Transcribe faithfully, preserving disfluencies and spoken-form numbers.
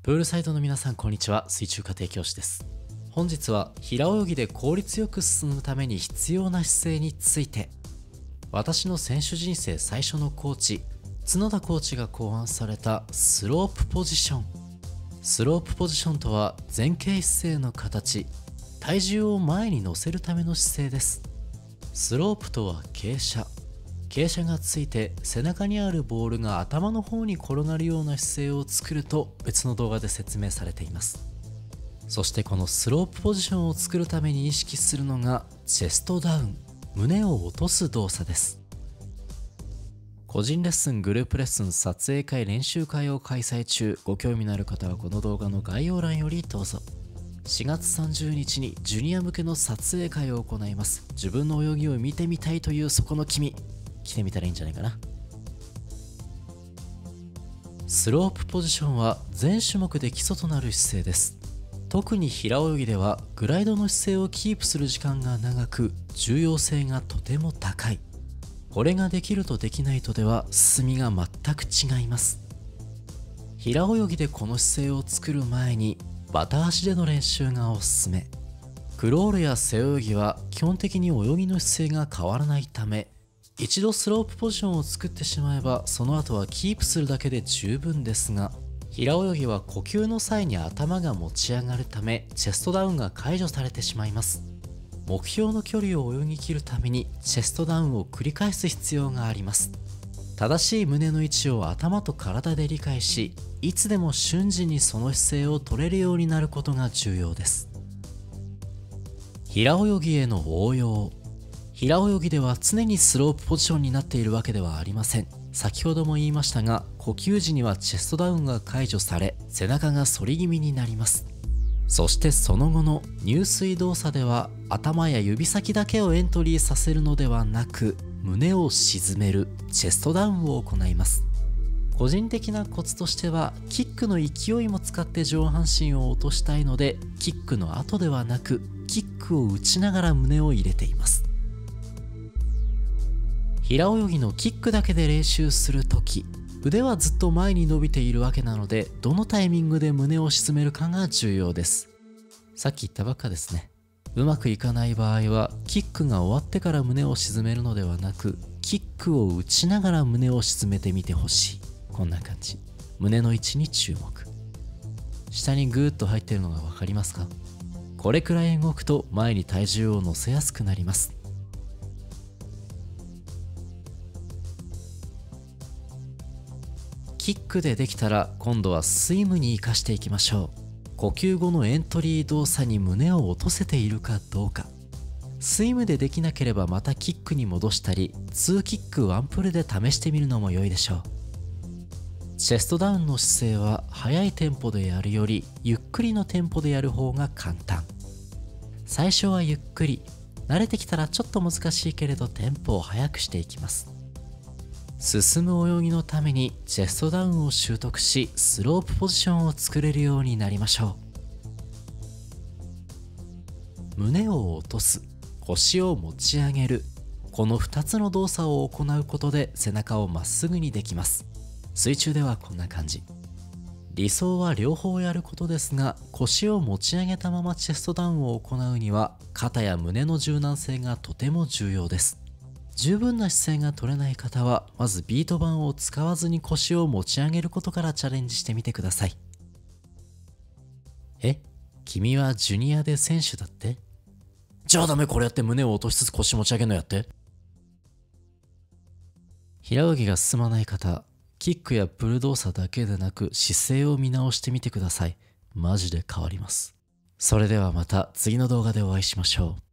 プールサイドの皆さんこんにちは。水中家庭教師です。本日は平泳ぎで効率よく進むために必要な姿勢について、私の選手人生最初のコーチ角田コーチが考案されたスロープポジション。スロープポジションとは前傾姿勢の形、体重を前に乗せるための姿勢です。スロープとは傾斜、傾斜がついて背中にあるボールが頭の方に転がるような姿勢を作ると別の動画で説明されています。そしてこのスロープポジションを作るために意識するのがチェストダウン、胸を落とす動作です。個人レッスン、グループレッスン、撮影会、練習会を開催中。ご興味のある方はこの動画の概要欄よりどうぞ。しがつさんじゅうにちにジュニア向けの撮影会を行います。自分の泳ぎを見てみたいというそこの君、来てみたらいいんじゃないかな。スロープポジションは全種目で基礎となる姿勢です。特に平泳ぎではグライドの姿勢をキープする時間が長く、重要性がとても高い。これができるとできないとでは進みが全く違います。平泳ぎでこの姿勢を作る前にバタ足での練習がおすすめ。クロールや背泳ぎは基本的に泳ぎの姿勢が変わらないため、一度スロープポジションを作ってしまえばその後はキープするだけで十分ですが、平泳ぎは呼吸の際に頭が持ち上がるためチェストダウンが解除されてしまいます。目標の距離を泳ぎ切るためにチェストダウンを繰り返す必要があります。正しい胸の位置を頭と体で理解し、いつでも瞬時にその姿勢を取れるようになることが重要です。平泳ぎへの応用。平泳ぎでは常にスロープポジションになっているわけではありません。先ほども言いましたが、呼吸時にはチェストダウンが解除され背中が反り気味になります。そしてその後の入水動作では頭や指先だけをエントリーさせるのではなく、胸を沈めるチェストダウンを行います。個人的なコツとしては、キックの勢いも使って上半身を落としたいので、キックの後ではなくキックを打ちながら胸を入れています。平泳ぎのキックだけで練習するとき、腕はずっと前に伸びているわけなので、どのタイミングで胸を沈めるかが重要です。さっき言ったばっかですね。うまくいかない場合はキックが終わってから胸を沈めるのではなく、キックを打ちながら胸を沈めてみてほしい。こんな感じ。胸の位置に注目。下にグーッと入っているのが分かりますか？これくらい動くと前に体重を乗せやすくなります。キックでできたら今度はスイムに生かしていきましょう。呼吸後のエントリー動作に胸を落とせているかどうか。スイムでできなければまたキックに戻したり、ツーキックワンプルで試してみるのも良いでしょう。チェストダウンの姿勢は速いテンポでやるよりゆっくりのテンポでやる方が簡単。最初はゆっくり、慣れてきたらちょっと難しいけれどテンポを速くしていきます。進む泳ぎのためにチェストダウンを習得し、スロープポジションを作れるようになりましょう。胸を落とす、腰を持ち上げる、このふたつの動作を行うことで背中をまっすぐにできます。水中ではこんな感じ。理想は両方やることですが、腰を持ち上げたままチェストダウンを行うには肩や胸の柔軟性がとても重要です。十分な姿勢が取れない方は、まずビート板を使わずに腰を持ち上げることからチャレンジしてみてください。え、君はジュニアで選手だって？じゃあダメ、これやって胸を落としつつ腰持ち上げるのやって。平泳ぎが進まない方、キックやプル動作だけでなく姿勢を見直してみてください。マジで変わります。それではまた次の動画でお会いしましょう。